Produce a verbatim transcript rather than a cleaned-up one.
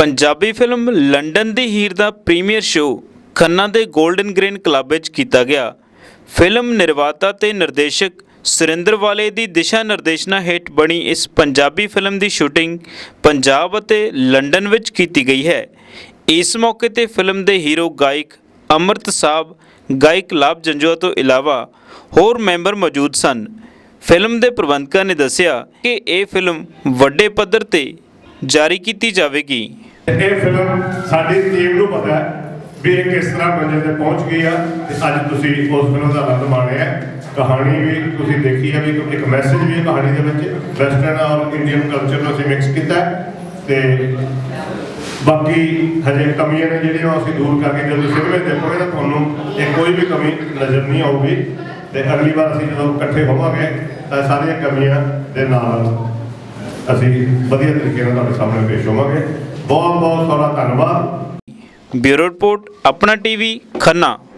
Punjabi film London दी हीर दा premiere show Khanna दे गोल्डन ग्रेन क्लब विच कीता गया। फिल्म निर्माता ते निर्देशक सुरेंद्र वाले दी दिशा निर्देशना हेठ बनी इस पंजाबी फिल्म दी शूटिंग पंजाब अते लंडन विच कीती गई है। इस मौके ते फिल्म दे हीरो गायक अमृत साहब, गायक लाभ जंजुआ तो इलावा होर मैंबर मौजूद सन। फिल्म दे प्रबंधकां ने दस्सिया कि यह फिल्म वड्डे पद्धर ते जारी की जाएगी। ये फिल्म साडी टीम को पता है भी ये किस तरह मंजिल तक पहुँच गई है। अज तुसी उस फिल्म का आनंद माणिया है, कहानी भी तुसी देखी है, भी एक मैसेज भी है कहानी के विच वैसटर्न और इंडियन कल्चर को असीं मिक्स किया ते बाकी हजे कमियां ने जिहड़ियां असीं दूर करके जब फिल्में देखोगे तो तुहानूं ये कोई भी कमी नज़र नहीं आऊगी। तो अगली बार असीं जदों इकट्ठे होवांगे तो सारियां कमियां दे नाल असीं वधिया तरीके नाल तुहाडे सामने पेश होवांगे। बहुत बहुत सारा धन्यवाद। Bureau report Apna TV Khanna.